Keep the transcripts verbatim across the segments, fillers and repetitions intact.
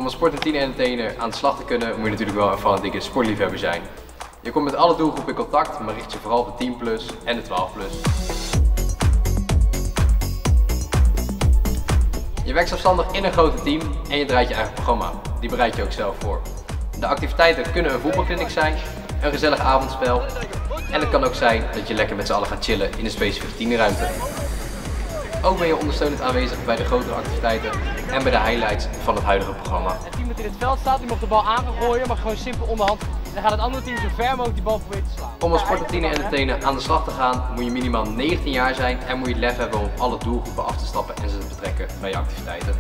Om als sport- en tiener-entertainer aan de slag te kunnen, moet je natuurlijk wel een fanatieke sportliefhebber zijn. Je komt met alle doelgroepen in contact, maar richt je vooral op de tien plus en de twaalf plus. Je werkt zelfstandig in een groot team en je draait je eigen programma. Die bereid je ook zelf voor. De activiteiten kunnen een voetbalclinic zijn, een gezellig avondspel en het kan ook zijn dat je lekker met z'n allen gaat chillen in een specifieke tienerruimte. Ook ben je ondersteunend aanwezig bij de grotere activiteiten en bij de highlights van het huidige programma. Het team dat in het veld staat, die mag de bal aan gaan gooien, maar gewoon simpel onderhand. En dan gaat het andere team zo ver mogelijk die bal proberen te slaan. Om als sport- en tiener-entertainer aan de slag te gaan, moet je minimaal negentien jaar zijn en moet je het lef hebben om op alle doelgroepen af te stappen en ze te betrekken bij je activiteiten.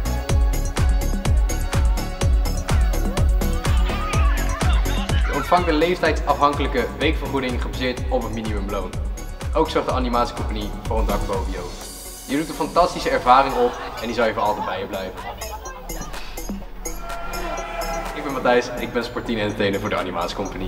Je ontvangt een leeftijdsafhankelijke weekvergoeding gebaseerd op het minimumloon. Ook zorgt de animatiecompagnie voor een dak boven je hoofd. Je doet een fantastische ervaring op en die zal je voor altijd bij je blijven. Ik ben Matthijs, ik ben sport tien entertainer voor de animatiecompagnie.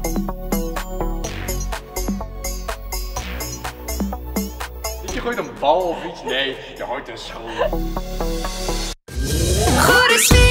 Je gooit een bal of iets? Nee, je gooit een schoen.